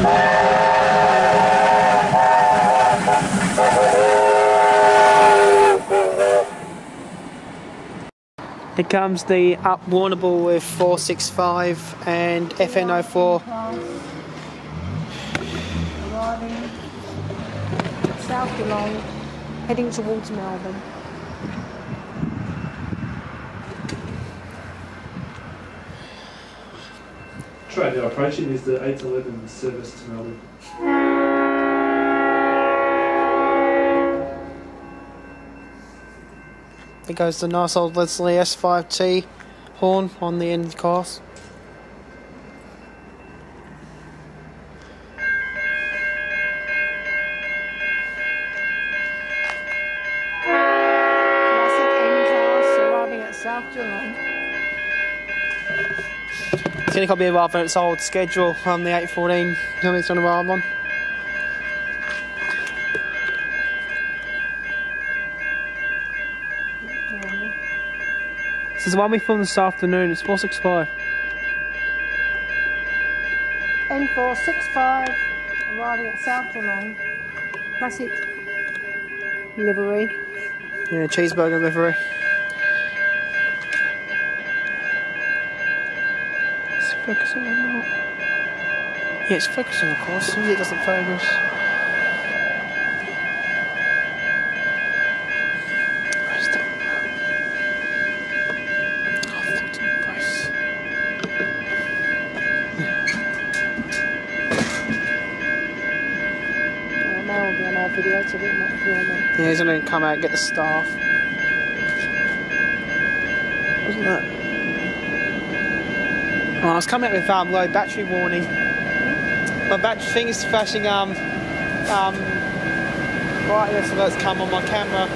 Here comes the up warnable with 465 and FN04. Arriving at South Geelong, heading towards Melbourne. Train now approaching is the 811 service to Melbourne. There goes the nice old Leslie S5T horn on the end course. Classic N-Class arriving at South Geelong. It's going to be rather than its old schedule on the 814 it's going to arrive on. This is the one we filmed this afternoon, it's 465. N465 arriving at South Geelong. Classic livery. Yeah, cheeseburger livery. Is it focusing or not? Yeah, it's focusing of course, as soon as it doesn't focus. Video to it, not filming. Yeah, he's going to come out and get the staff. Wasn't that? Oh, I was coming out with low battery warning. My battery thing is flashing brightness alerts come on my camera.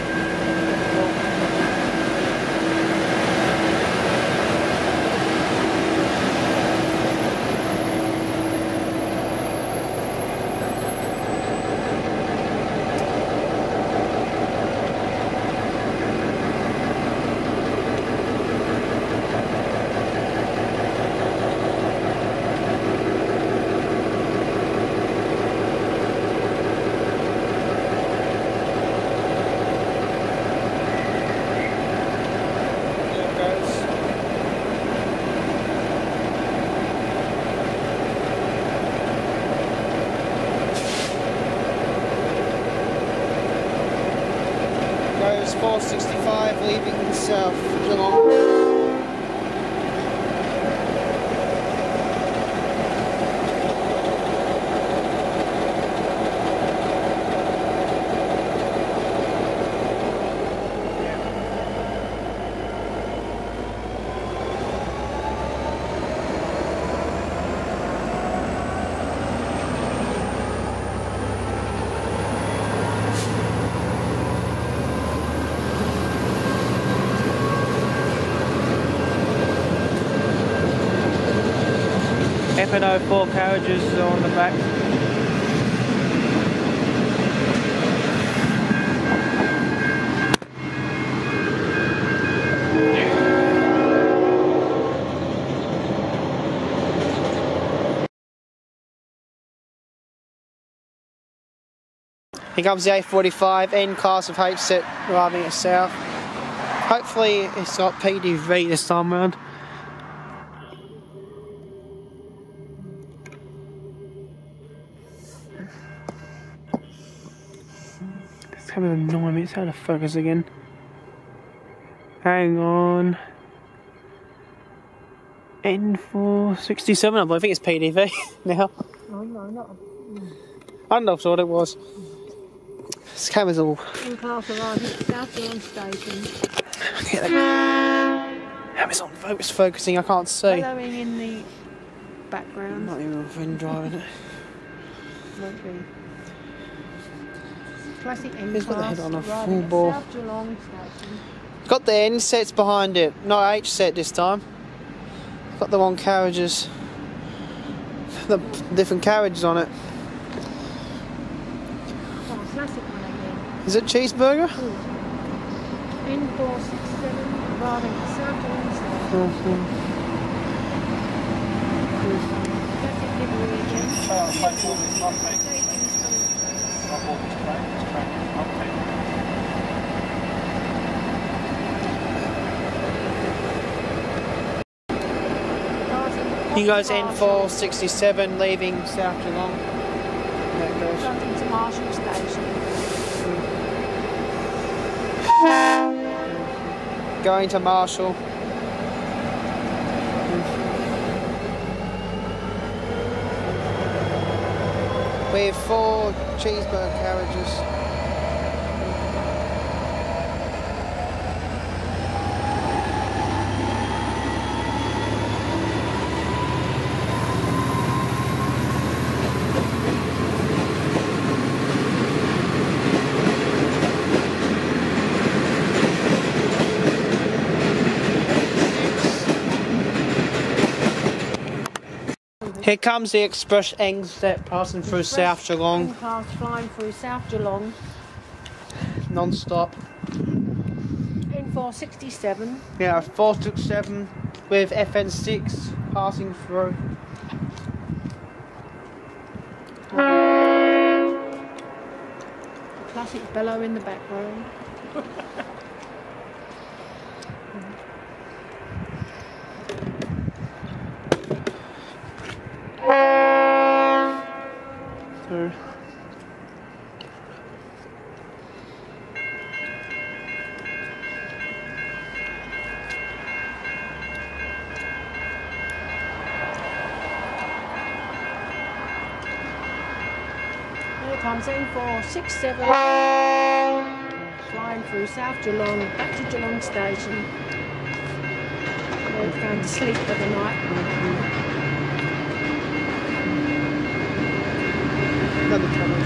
Goes 465 leaving South Geelong. FN04 carriages are on the back. Here comes the A45 N-Class of H set arriving at South. Hopefully it's got PDV this time round. It's coming to annoy me, it's out of focus again. Hang on. N467, I think it's PDV now. Oh no, not. I don't know if what it was. This camera's all. N-Class arriving at South Geelong Station. Camera's on focusing, I can't see. Following in the background. Not even been driving it. Won't be. Classic He's got the head N-Class on a arriving full at bore. South Geelong Station. Got the N sets behind it, not H set this time. Got the wrong carriages. The different carriages on it. Oh, classic one again. Is it cheeseburger? N467 arriving at South Geelong Station. Classic livery again. He goes N467, leaving South Geelong. That goes. Going to Marshall Station. Going to Marshall. We have 4 cheeseburger carriages. Here comes the express NZ passing through South Geelong. Cars flying through South Geelong. Non-stop. N467. Yeah, 467 with FN6 passing through. Classic bellow in the background. Through. Here comes N467. Flying through South Geelong, back to Geelong Station. They're going to sleep for the night. Another tunnel.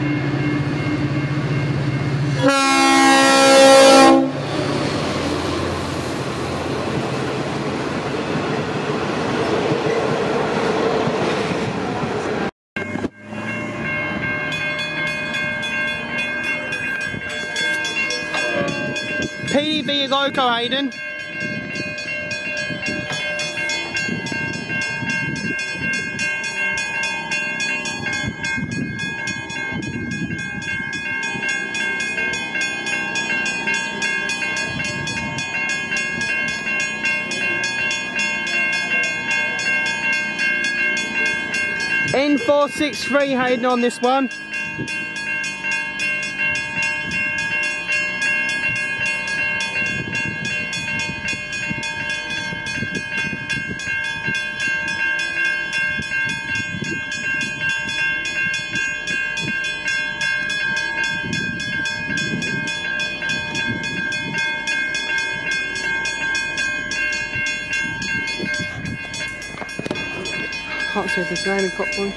PDV loco, Hayden. N463 Hayden on this one. Can't see if there's naming properly.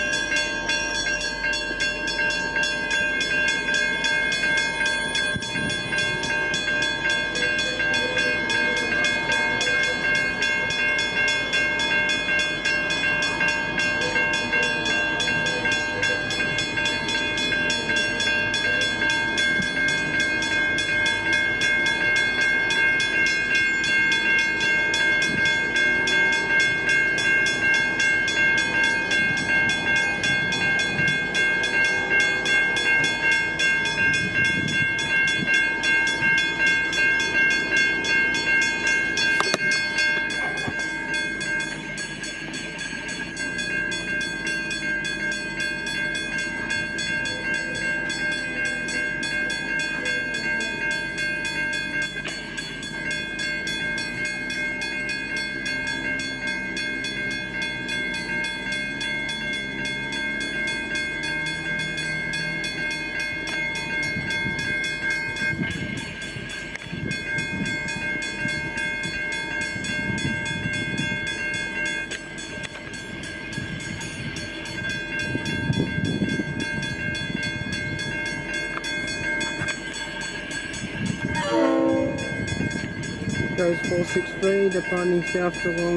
Goes 463, departing South Geelong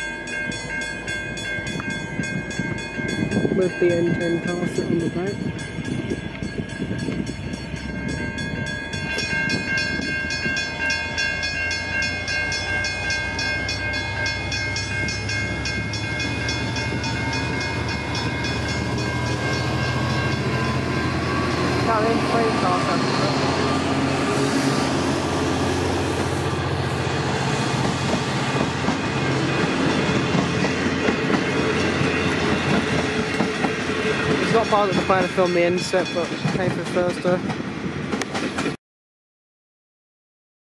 with the N10 car sit on the back. No, in 3 cars have to look. It's not part of the plan to film the end set, but came for Thursday.